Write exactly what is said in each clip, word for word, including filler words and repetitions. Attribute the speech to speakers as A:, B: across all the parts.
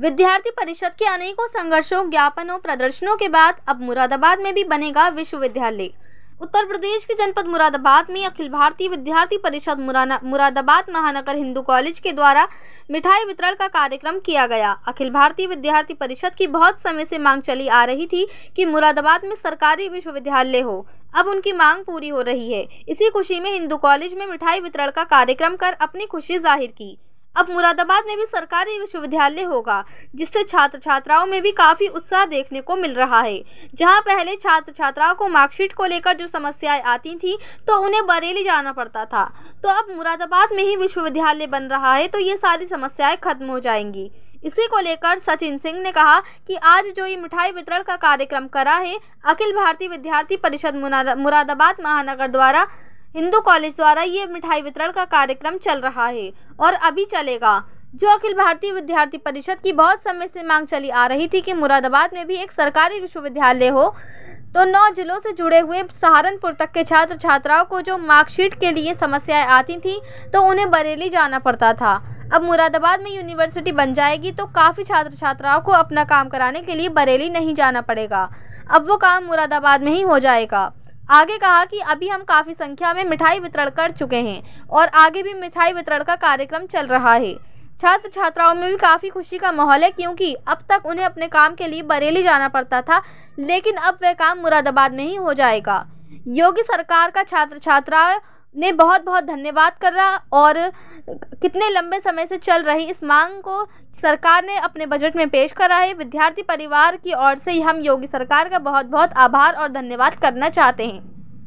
A: विद्यार्थी परिषद के अनेकों संघर्षों, ज्ञापनों, प्रदर्शनों के बाद अब मुरादाबाद में भी बनेगा विश्वविद्यालय। उत्तर प्रदेश के जनपद मुरादाबाद में अखिल भारतीय विद्यार्थी परिषद मुरादाबाद महानगर हिंदू कॉलेज के द्वारा मिठाई वितरण का कार्यक्रम किया गया। अखिल भारतीय विद्यार्थी परिषद की बहुत समय से मांग चली आ रही थी कि मुरादाबाद में सरकारी विश्वविद्यालय हो। अब उनकी मांग पूरी हो रही है। इसी खुशी में हिंदू कॉलेज में मिठाई वितरण का कार्यक्रम कर अपनी खुशी जाहिर की। अब मुरादाबाद में भी सरकारी विश्वविद्यालय होगा, जिससे छात्र छात्राओं में भी काफ़ी उत्साह देखने को मिल रहा है। जहां पहले छात्र छात्राओं को मार्कशीट को लेकर जो समस्याएं आती थी तो उन्हें बरेली जाना पड़ता था, तो अब मुरादाबाद में ही विश्वविद्यालय बन रहा है तो ये सारी समस्याएं खत्म हो जाएंगी। इसी को लेकर सचिन सिंह ने कहा कि आज जो ये मिठाई वितरण का कार्यक्रम करा है अखिल भारतीय विद्यार्थी परिषद मुरादाबाद महानगर द्वारा, हिंदू कॉलेज द्वारा ये मिठाई वितरण का कार्यक्रम चल रहा है और अभी चलेगा। जो अखिल भारतीय विद्यार्थी परिषद की बहुत समय से मांग चली आ रही थी कि मुरादाबाद में भी एक सरकारी विश्वविद्यालय हो, तो नौ जिलों से जुड़े हुए सहारनपुर तक के छात्र छात्राओं को जो मार्कशीट के लिए समस्याएं आती थी तो उन्हें बरेली जाना पड़ता था। अब मुरादाबाद में यूनिवर्सिटी बन जाएगी तो काफ़ी छात्र छात्राओं को अपना काम कराने के लिए बरेली नहीं जाना पड़ेगा। अब वो काम मुरादाबाद में ही हो जाएगा। आगे कहा कि अभी हम काफ़ी संख्या में मिठाई वितरण कर चुके हैं और आगे भी मिठाई वितरण का कार्यक्रम चल रहा है। छात्र छात्राओं में भी काफ़ी खुशी का माहौल है, क्योंकि अब तक उन्हें अपने काम के लिए बरेली जाना पड़ता था, लेकिन अब वह काम मुरादाबाद में ही हो जाएगा। योगी सरकार का छात्र छात्राओं ने बहुत बहुत धन्यवाद कर रहा और कितने लंबे समय से चल रही इस मांग को सरकार ने अपने बजट में पेश करा है। विद्यार्थी परिवार की ओर से हम योगी सरकार का बहुत बहुत आभार और धन्यवाद करना चाहते हैं।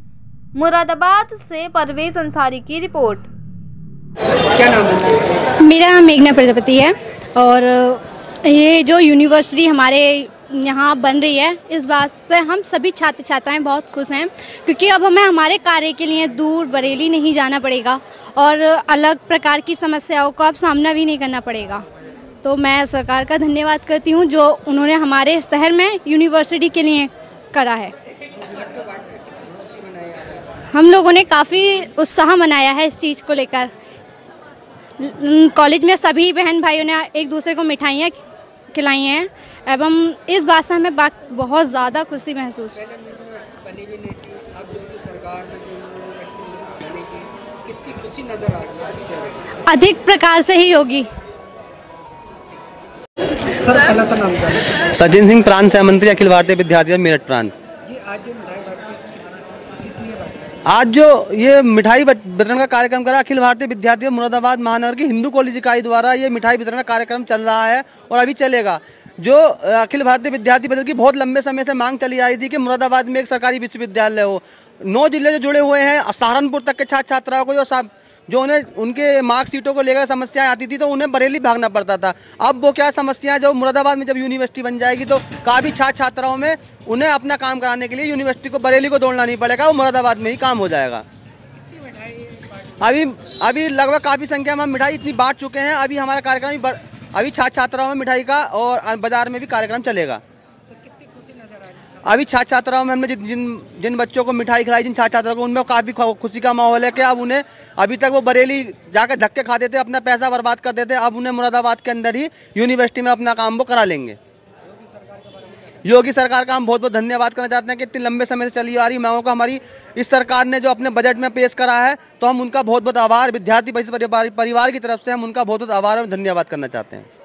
A: मुरादाबाद से परवेज अंसारी की रिपोर्ट।
B: क्या नाम है?
C: मेरा नाम मेघना प्रजापति है और ये जो यूनिवर्सिटी हमारे यहाँ बन रही है, इस बात से हम सभी छात्र छात्राएं बहुत खुश हैं, क्योंकि अब हमें हमारे कार्य के लिए दूर बरेली नहीं जाना पड़ेगा और अलग प्रकार की समस्याओं का अब सामना भी नहीं करना पड़ेगा। तो मैं सरकार का धन्यवाद करती हूँ जो उन्होंने हमारे शहर में यूनिवर्सिटी के लिए करा है। हम लोगों ने काफ़ी उत्साह मनाया है इस चीज़ को लेकर। कॉलेज में सभी बहन भाइयों ने एक दूसरे को मिठाइयाँ खिलाई हैं एवं इस बात से हमें बहुत ज़्यादा खुशी महसूस।
B: बनी भी नहीं थी, अब जो सरकार में जो बनेगी, कितनी खुशी नजर आ रही है।
C: अधिक प्रकार से ही होगी।
B: सर पहला तो नाम क्या है?
D: सचिन सिंह, प्रांत सह मंत्री, अखिल भारतीय विद्यार्थी मेरठ प्रांत।
B: जी, आज जो मिठाई बांटी किस लिए बांटी?
D: आज जो ये मिठाई वितरण का कार्यक्रम करा अखिल भारतीय विद्यार्थी मुरादाबाद महानगर की हिंदू कॉलेज इकाई द्वारा ये मिठाई वितरण का कार्यक्रम चल रहा है और अभी चलेगा। जो अखिल भारतीय विद्यार्थी परिषद की बहुत लंबे समय से मांग चली आ रही थी कि मुरादाबाद में एक सरकारी विश्वविद्यालय हो। नौ जिले जो जुड़े हुए हैं, सहारनपुर तक के छात्र छात्राओं को जो जो उन्हें उनके मार्कशीटों को लेकर समस्याएं आती थी तो उन्हें बरेली भागना पड़ता था। अब वो क्या समस्याएं, जो मुरादाबाद में जब यूनिवर्सिटी बन जाएगी तो काफ़ी छात्र छात्राओं में उन्हें अपना काम कराने के लिए यूनिवर्सिटी को बरेली को दौड़ना नहीं पड़ेगा, वो मुरादाबाद में ही काम हो जाएगा। अभी अभी लगभग काफ़ी संख्या में हम मिठाई इतनी बांट चुके हैं। अभी हमारा कार्यक्रम अभी छात्र छात्राओं में मिठाई का और बाजार में भी कार्यक्रम चलेगा।
B: तो कितनी खुशी नजर आ रही है?
D: अभी छात्र छात्राओं में हमने जिन जिन बच्चों को मिठाई खिलाई, जिन छात्र छात्राओं को, उनमें काफ़ी खुशी का माहौल है कि अब उन्हें, अभी तक वो बरेली जाकर धक्के खाते थे, अपना पैसा बर्बाद करते थे, अब उन्हें मुरादाबाद के अंदर ही यूनिवर्सिटी में अपना काम वो करा लेंगे। योगी सरकार का हम बहुत बहुत धन्यवाद करना चाहते हैं कि इतने लंबे समय से चली आ रही मांगों का हमारी इस सरकार ने जो अपने बजट में पेश करा है, तो हम उनका बहुत बहुत आभार विद्यार्थी परिवार की तरफ से हम उनका बहुत बहुत आभार और धन्यवाद करना चाहते हैं।